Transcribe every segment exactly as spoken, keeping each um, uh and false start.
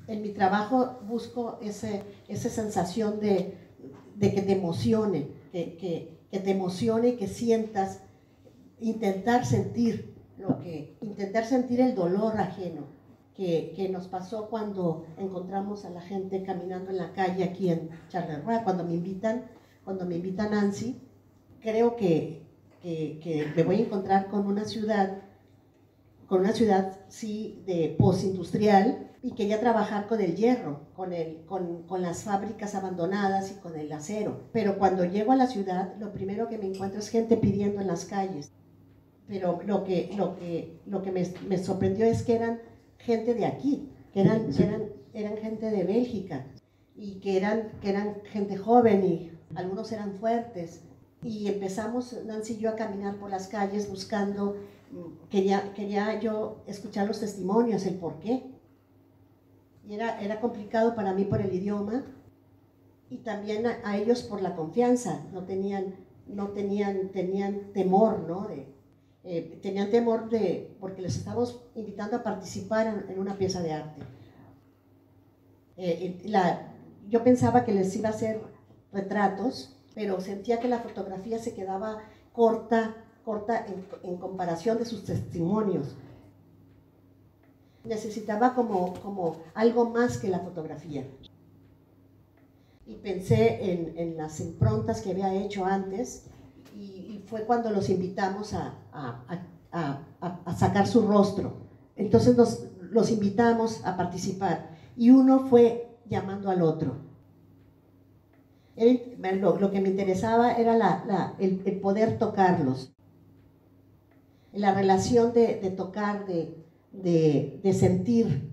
En mi trabajo busco ese, esa sensación de, de que te emocione, que, que, que te emocione y que sientas, intentar sentir lo que, intentar sentir el dolor ajeno que, que nos pasó cuando encontramos a la gente caminando en la calle aquí en Charleroi, cuando me invitan, cuando me invita Nancy, creo que, que, que me voy a encontrar con una ciudad, con una ciudad sí de postindustrial, y quería trabajar con el hierro, con, el, con, con las fábricas abandonadas y con el acero. Pero cuando llego a la ciudad, lo primero que me encuentro es gente pidiendo en las calles. Pero lo que, lo que, lo que me, me sorprendió es que eran gente de aquí, que eran, que eran, eran gente de Bélgica, y que eran, que eran gente joven, y algunos eran fuertes. Y empezamos, Nancy y yo, a caminar por las calles buscando, quería, quería yo escuchar los testimonios, el por qué. Y era, era complicado para mí por el idioma, y también a, a ellos por la confianza. No tenían, no tenían, tenían temor, ¿no? De, eh, tenían temor de, porque les estábamos invitando a participar en, en una pieza de arte. Eh, la, yo pensaba que les iba a hacer retratos, pero sentía que la fotografía se quedaba corta, corta en, en comparación de sus testimonios. Necesitaba como, como algo más que la fotografía. Y pensé en, en las improntas que había hecho antes, y, y fue cuando los invitamos a, a, a, a, a sacar su rostro. Entonces nos, los invitamos a participar, y uno fue llamando al otro. Era, lo, lo que me interesaba era la, la, el, el poder tocarlos, la relación de, de tocar, de De, de sentir,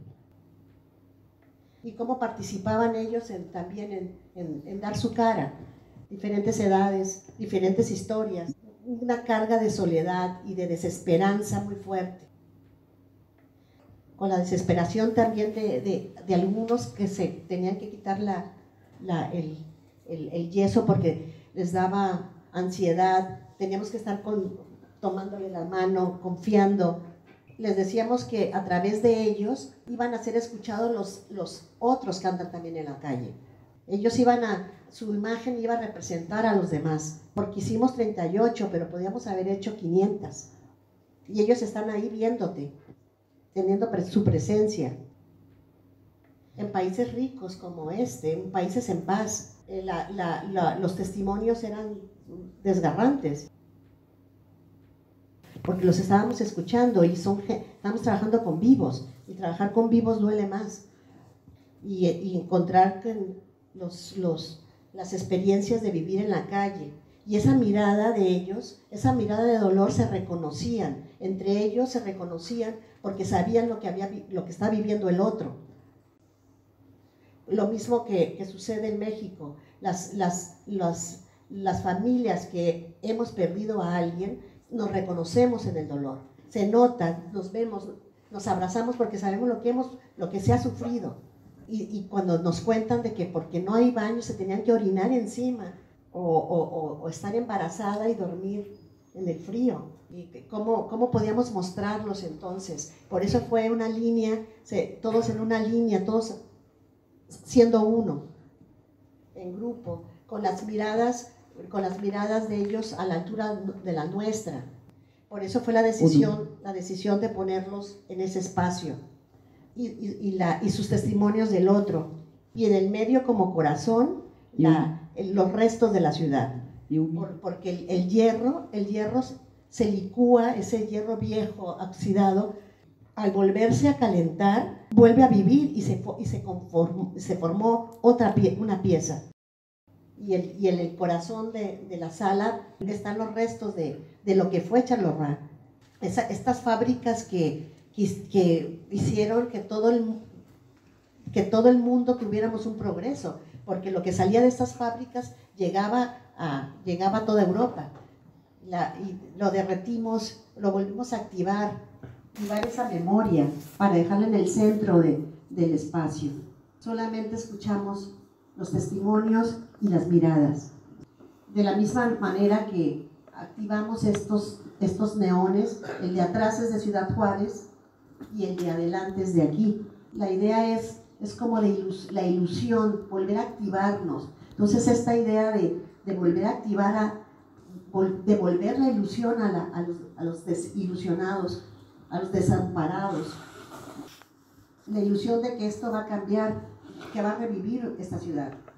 y cómo participaban ellos en, también en, en, en dar su cara, diferentes edades, diferentes historias, una carga de soledad y de desesperanza muy fuerte, con la desesperación también de, de, de algunos que se tenían que quitar la, la, el, el, el yeso porque les daba ansiedad. Teníamos que estar con, tomándole la mano, confiando. Les decíamos que a través de ellos iban a ser escuchados los, los otros que andan también en la calle. Ellos iban a, su imagen iba a representar a los demás, porque hicimos treinta y ocho, pero podíamos haber hecho quinientas. Y ellos están ahí viéndote, teniendo su presencia. En países ricos como este, en países en paz, la, la, la, los testimonios eran desgarrantes, porque los estábamos escuchando, y son, estamos trabajando con vivos, y trabajar con vivos duele más, y, y encontrar los, los, las experiencias de vivir en la calle, y esa mirada de ellos, esa mirada de dolor, se reconocían, entre ellos se reconocían porque sabían lo que, había, lo que está viviendo el otro. Lo mismo que, que sucede en México, las, las, las, las familias que hemos perdido a alguien, nos reconocemos en el dolor, se nota, nos vemos, nos abrazamos porque sabemos lo que, hemos, lo que se ha sufrido, y, y cuando nos cuentan de que porque no hay baño se tenían que orinar encima, o, o, o estar embarazada y dormir en el frío, y cómo, cómo podíamos mostrarlos entonces. Por eso fue una línea, se, todos en una línea, todos siendo uno, en grupo, con las miradas con las miradas de ellos a la altura de la nuestra. Por eso fue la decisión, la decisión de ponerlos en ese espacio, y, y, y, la, y sus testimonios del otro, y en el medio como corazón la, el, los restos de la ciudad, Por, porque el, el hierro el hierro se licúa, ese hierro viejo oxidado, al volverse a calentar vuelve a vivir, y se, y se, conformó, se formó otra pie, una pieza. Y, el, y en el corazón de, de la sala están los restos de, de lo que fue Charleroi. Esa, estas fábricas que, que, que hicieron que todo, el, que todo el mundo tuviéramos un progreso, porque lo que salía de estas fábricas llegaba a, llegaba a toda Europa. La, y lo derretimos, lo volvimos a activar, activar esa memoria para dejarla en el centro de, del espacio. Solamente escuchamos los testimonios y las miradas. De la misma manera que activamos estos, estos neones, el de atrás es de Ciudad Juárez y el de adelante es de aquí. La idea es es como de ilus la ilusión, volver a activarnos. Entonces esta idea de, de volver a activar, a, vol devolver la ilusión a, la, a, los, a los desilusionados, a los desamparados, la ilusión de que esto va a cambiar, que va a revivir esta ciudad.